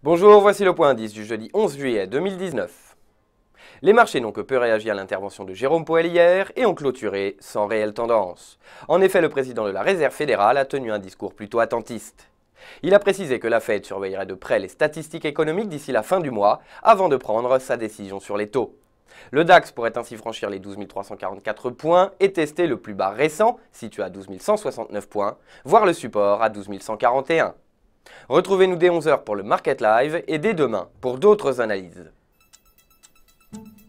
Bonjour, voici le point indice du jeudi 11 juillet 2019. Les marchés n'ont que peu réagi à l'intervention de Jérôme Powell hier et ont clôturé sans réelle tendance. En effet, le président de la Réserve fédérale a tenu un discours plutôt attentiste. Il a précisé que la Fed surveillerait de près les statistiques économiques d'ici la fin du mois avant de prendre sa décision sur les taux. Le DAX pourrait ainsi franchir les 12 344 points et tester le plus bas récent, situé à 12 169 points, voire le support à 12 141. Retrouvez-nous dès 11 h pour le Market Live et dès demain pour d'autres analyses.